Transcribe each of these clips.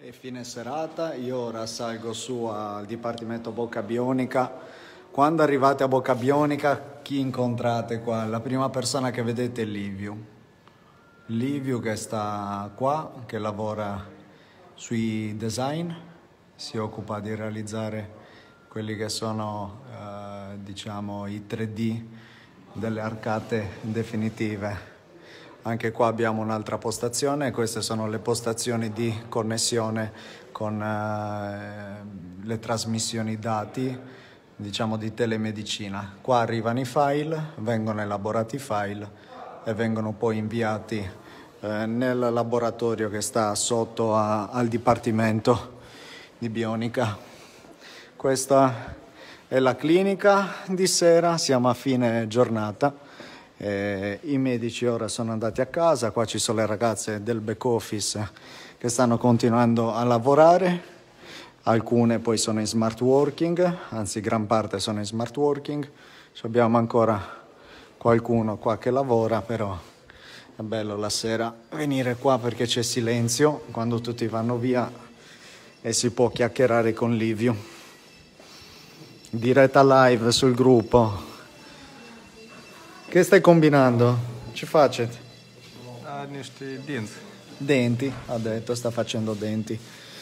È fine serata, io ora salgo su al Dipartimento Bocca Bionica. Quando arrivate a Bocca Bionica, chi incontrate qua? La prima persona che vedete è Liviu. Liviu che sta qua, che lavora sui design, si occupa di realizzare quelli che sono, diciamo, i 3D delle arcate definitive. Anche qua abbiamo un'altra postazione, queste sono le postazioni di connessione con le trasmissioni dati, diciamo di telemedicina. Qua arrivano i file, vengono elaborati i file e vengono poi inviati nel laboratorio che sta sotto al Dipartimento di Bionica. Questa è la clinica di sera, siamo a fine giornata. I medici ora sono andati a casa, qua ci sono le ragazze del back office che stanno continuando a lavorare, alcune poi sono in smart working, anzi gran parte sono in smart working, abbiamo ancora qualcuno qua che lavora, però è bello la sera venire qua perché c'è silenzio quando tutti vanno via e si può chiacchierare con Liviu. Diretta live sul gruppo. Che stai combinando? Ci facete? Niște dinți. Denti, ha detto, sta facendo denti.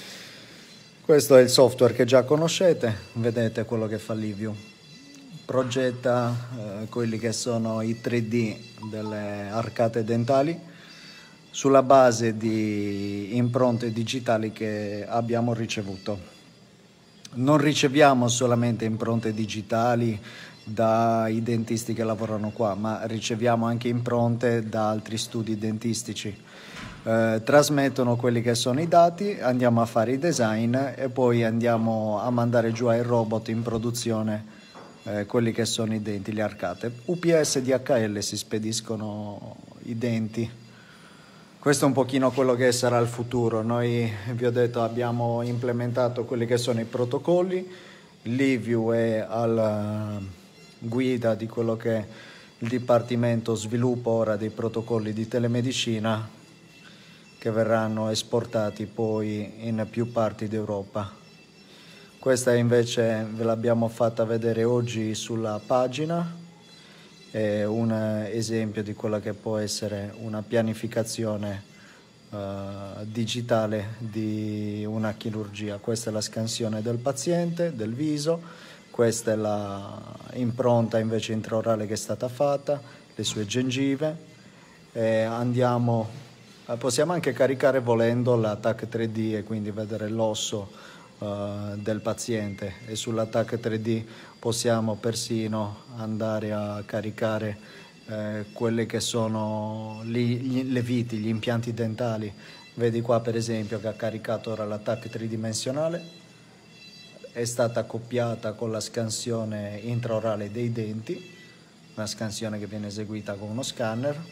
Questo è il software che già conoscete, vedete quello che fa Liviu. Progetta quelli che sono i 3D delle arcate dentali sulla base di impronte digitali che abbiamo ricevuto. Non riceviamo solamente impronte digitali dai dentisti che lavorano qua, ma riceviamo anche impronte da altri studi dentistici. Trasmettono quelli che sono i dati, andiamo a fare i design e poi andiamo a mandare giù ai robot in produzione quelli che sono i denti, le arcate. UPS e DHL si spediscono i denti. Questo è un pochino quello che sarà il futuro. Noi, vi ho detto, abbiamo implementato quelli che sono i protocolli. Liviu è al guida di quello che è il Dipartimento Sviluppo ora dei protocolli di telemedicina che verranno esportati poi in più parti d'Europa. Questa invece ve l'abbiamo fatta vedere oggi sulla pagina, è un esempio di quella che può essere una pianificazione digitale di una chirurgia. Questa è la scansione del paziente, del viso. Questa è la impronta invece intraorale che è stata fatta, le sue gengive. Possiamo anche caricare volendo la TAC 3D e quindi vedere l'osso del paziente, e sulla TAC 3D possiamo persino andare a caricare quelle che sono le viti, gli impianti dentali. Vedi qua per esempio che ha caricato ora la TAC tridimensionale. È stata accoppiata con la scansione intraorale dei denti, una scansione che viene eseguita con uno scanner,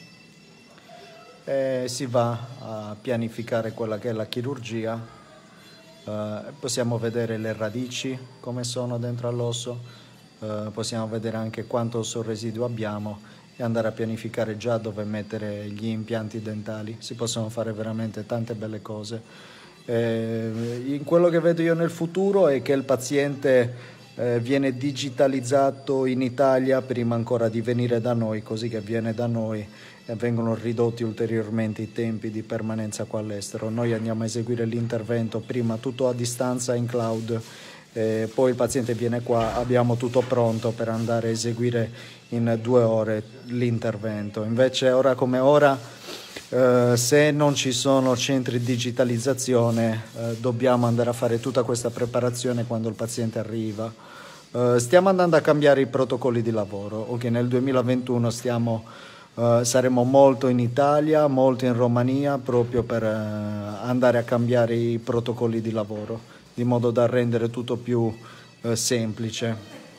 e si va a pianificare quella che è la chirurgia. Possiamo vedere le radici come sono dentro all'osso, possiamo vedere anche quanto osso residuo abbiamo e andare a pianificare già dove mettere gli impianti dentali. Si possono fare veramente tante belle cose. In quello che vedo io nel futuro è che il paziente viene digitalizzato in Italia prima ancora di venire da noi, così che viene da noi e vengono ridotti ulteriormente i tempi di permanenza qua all'estero. Noi andiamo a eseguire l'intervento prima tutto a distanza in cloud, poi il paziente viene qua, abbiamo tutto pronto per andare a eseguire in 2 ore l'intervento. Invece ora come ora, se non ci sono centri di digitalizzazione, dobbiamo andare a fare tutta questa preparazione quando il paziente arriva. Stiamo andando a cambiare i protocolli di lavoro. Ok, nel 2021 saremo molto in Italia, molto in Romania, proprio per andare a cambiare i protocolli di lavoro, di modo da rendere tutto più semplice.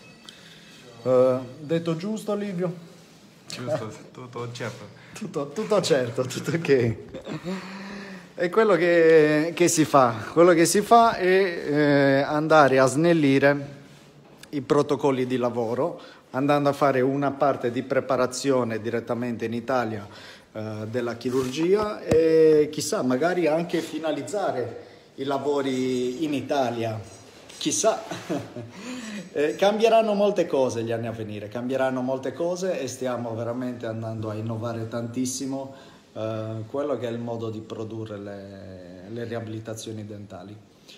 Detto giusto, Liviu? Giusto, tutto certo. Tutto certo, tutto ok. È quello che si fa. Quello che si fa è andare a snellire i protocolli di lavoro, andando a fare una parte di preparazione direttamente in Italia della chirurgia e chissà, magari anche finalizzare i lavori in Italia, chissà. Cambieranno molte cose gli anni a venire, cambieranno molte cose e stiamo veramente andando a innovare tantissimo quello che è il modo di produrre le riabilitazioni dentali.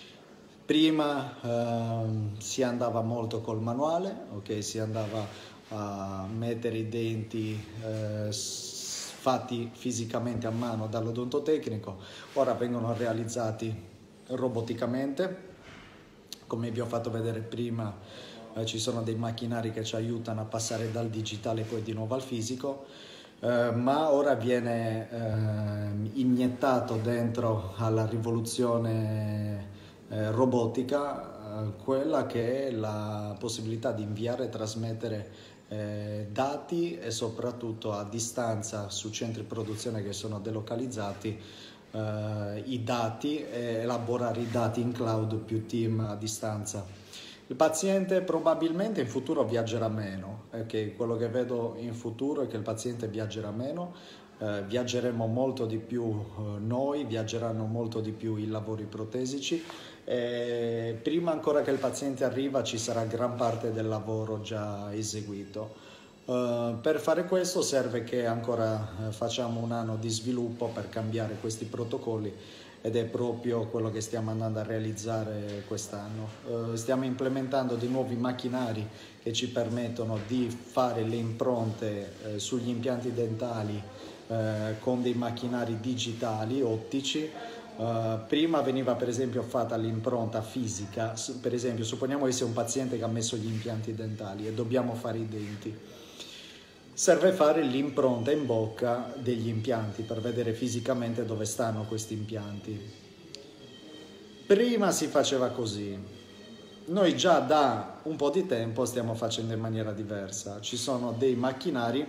Prima si andava molto col manuale, ok? Si andava a mettere i denti fatti fisicamente a mano dall'odontotecnico, ora vengono realizzati roboticamente. Come vi ho fatto vedere prima, ci sono dei macchinari che ci aiutano a passare dal digitale poi di nuovo al fisico, ma ora viene iniettato dentro alla rivoluzione robotica quella che è la possibilità di inviare e trasmettere dati e soprattutto a distanza su centri di produzione che sono delocalizzati, i dati e elaborare i dati in cloud più team a distanza. Il paziente probabilmente in futuro viaggerà meno, okay? Quello che vedo in futuro è che il paziente viaggerà meno, viaggeremo molto di più noi, viaggeranno molto di più i lavori protesici. Prima ancora che il paziente arriva ci sarà gran parte del lavoro già eseguito. Per fare questo serve che ancora facciamo un anno di sviluppo per cambiare questi protocolli ed è proprio quello che stiamo andando a realizzare quest'anno. Stiamo implementando dei nuovi macchinari che ci permettono di fare le impronte sugli impianti dentali con dei macchinari digitali, ottici. Prima veniva per esempio fatta l'impronta fisica, per esempio supponiamo che sia un paziente che ha messo gli impianti dentali e dobbiamo fare i denti. Serve fare l'impronta in bocca degli impianti per vedere fisicamente dove stanno questi impianti. Prima si faceva così. Noi già da un po' di tempo stiamo facendo in maniera diversa. Ci sono dei macchinari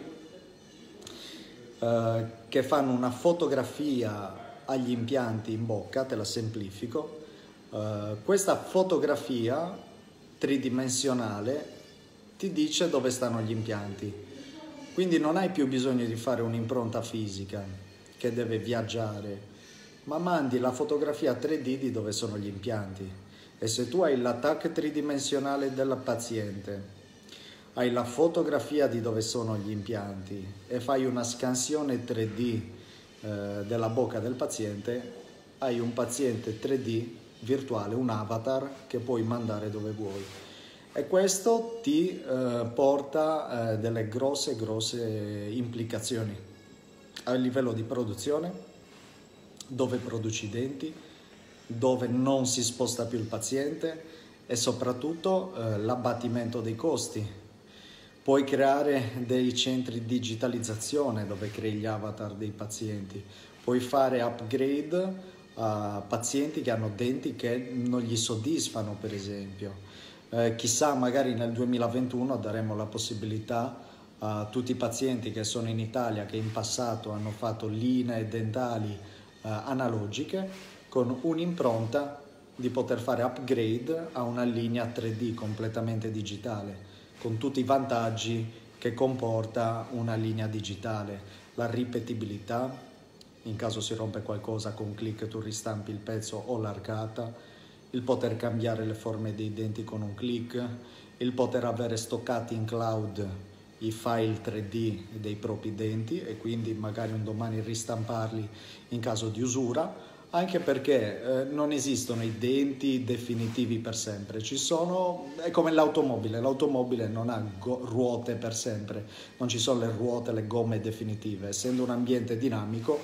che fanno una fotografia agli impianti in bocca, te la semplifico. Questa fotografia tridimensionale ti dice dove stanno gli impianti. Quindi non hai più bisogno di fare un'impronta fisica che deve viaggiare, ma mandi la fotografia 3D di dove sono gli impianti. E se tu hai l'attacco tridimensionale del paziente, hai la fotografia di dove sono gli impianti e fai una scansione 3D della bocca del paziente, hai un paziente 3D virtuale, un avatar che puoi mandare dove vuoi. E questo ti porta delle grosse implicazioni a livello di produzione, dove produci i denti, dove non si sposta più il paziente e soprattutto l'abbattimento dei costi. Puoi creare dei centri di digitalizzazione dove crei gli avatar dei pazienti, puoi fare upgrade a pazienti che hanno denti che non gli soddisfano, per esempio. Chissà, magari nel 2021 daremo la possibilità a tutti i pazienti che sono in Italia, che in passato hanno fatto linee dentali analogiche, con un'impronta di poter fare upgrade a una linea 3D completamente digitale, con tutti i vantaggi che comporta una linea digitale, la ripetibilità, in caso si rompe qualcosa con un clic tu ristampi il pezzo o l'arcata, il poter cambiare le forme dei denti con un click, il poter avere stoccati in cloud i file 3D dei propri denti e quindi magari un domani ristamparli in caso di usura, anche perché non esistono i denti definitivi per sempre. Ci sono, è come l'automobile non ha ruote per sempre, non ci sono le ruote, le gomme definitive. Essendo un ambiente dinamico,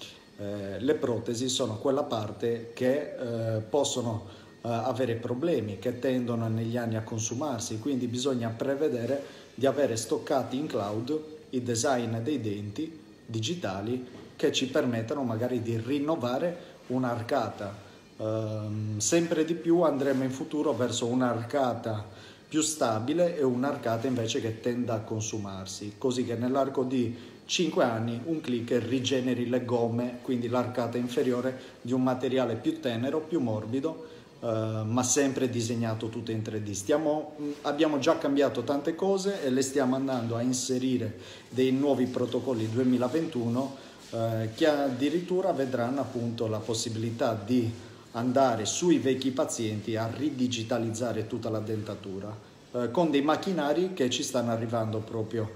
le protesi sono quella parte che possono avere problemi, che tendono negli anni a consumarsi, quindi bisogna prevedere di avere stoccati in cloud i design dei denti digitali che ci permettano magari di rinnovare un'arcata. Sempre di più andremo in futuro verso un'arcata più stabile e un'arcata invece che tenda a consumarsi, così che nell'arco di 5 anni un click rigeneri le gomme, quindi l'arcata inferiore di un materiale più tenero, più morbido, ma sempre disegnato tutto in 3D. Abbiamo già cambiato tante cose e le stiamo andando a inserire dei nuovi protocolli 2021 che addirittura vedranno appunto la possibilità di andare sui vecchi pazienti a ridigitalizzare tutta la dentatura con dei macchinari che ci stanno arrivando proprio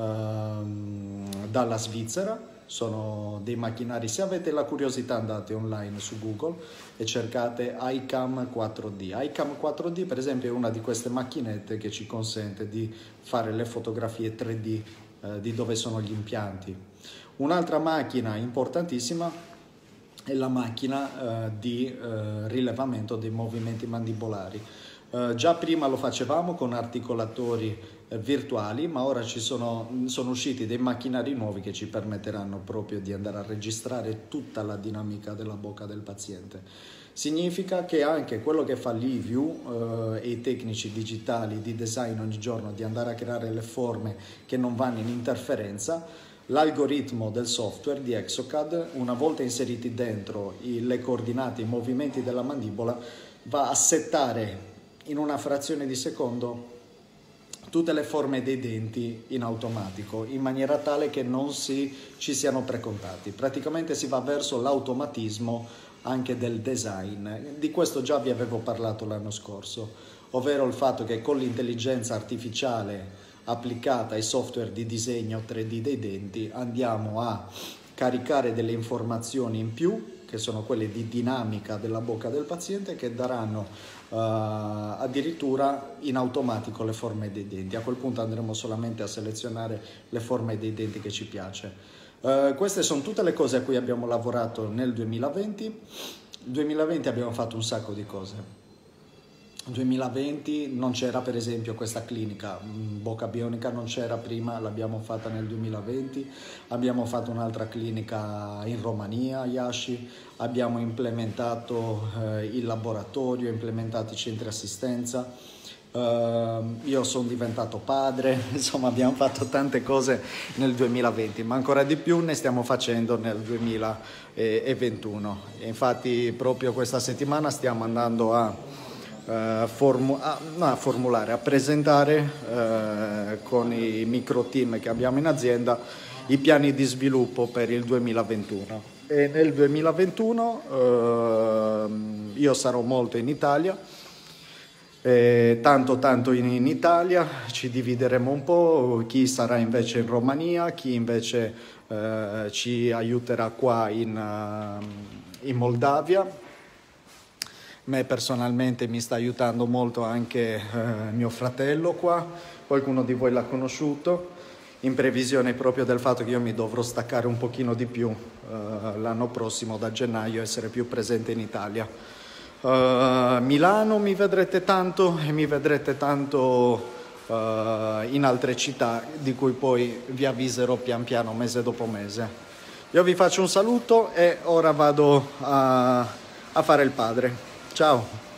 dalla Svizzera. Sono dei macchinari, se avete la curiosità andate online su Google e cercate iCam 4D. iCam 4D per esempio è una di queste macchinette che ci consente di fare le fotografie 3D di dove sono gli impianti. Un'altra macchina importantissima è la macchina di rilevamento dei movimenti mandibolari. Già prima lo facevamo con articolatori virtuali, ma ora sono usciti dei macchinari nuovi che ci permetteranno proprio di andare a registrare tutta la dinamica della bocca del paziente. Significa che anche quello che fa Liviu e i tecnici digitali di design ogni giorno, di andare a creare le forme che non vanno in interferenza, l'algoritmo del software di Exocad, una volta inseriti dentro le coordinate, i movimenti della mandibola, va a settare in una frazione di secondo tutte le forme dei denti in automatico, in maniera tale che non ci siano precontati. Praticamente si va verso l'automatismo anche del design. Di questo già vi avevo parlato l'anno scorso, ovvero il fatto che con l'intelligenza artificiale applicata ai software di disegno 3D dei denti andiamo a caricare delle informazioni in più, che sono quelle di dinamica della bocca del paziente, che daranno addirittura in automatico le forme dei denti. A quel punto andremo solamente a selezionare le forme dei denti che ci piace. Queste sono tutte le cose a cui abbiamo lavorato nel 2020. Nel 2020 abbiamo fatto un sacco di cose. Nel 2020 non c'era per esempio questa clinica, Bocca Bionica non c'era prima, l'abbiamo fatta nel 2020, abbiamo fatto un'altra clinica in Romania, Iași, abbiamo implementato il laboratorio, implementato i centri assistenza, io sono diventato padre, insomma abbiamo fatto tante cose nel 2020, ma ancora di più ne stiamo facendo nel 2021. E infatti proprio questa settimana stiamo andando a presentare con i micro team che abbiamo in azienda i piani di sviluppo per il 2021. E nel 2021 io sarò molto in Italia, tanto in Italia, ci divideremo un po', chi sarà invece in Romania, chi invece ci aiuterà qua in Moldavia. Me personalmente mi sta aiutando molto anche mio fratello qua, qualcuno di voi l'ha conosciuto, in previsione proprio del fatto che io mi dovrò staccare un pochino di più l'anno prossimo, da gennaio, essere più presente in Italia. Milano mi vedrete tanto e mi vedrete tanto in altre città, di cui poi vi avviserò pian piano, mese dopo mese. Io vi faccio un saluto e ora vado a fare il padre. Ciao!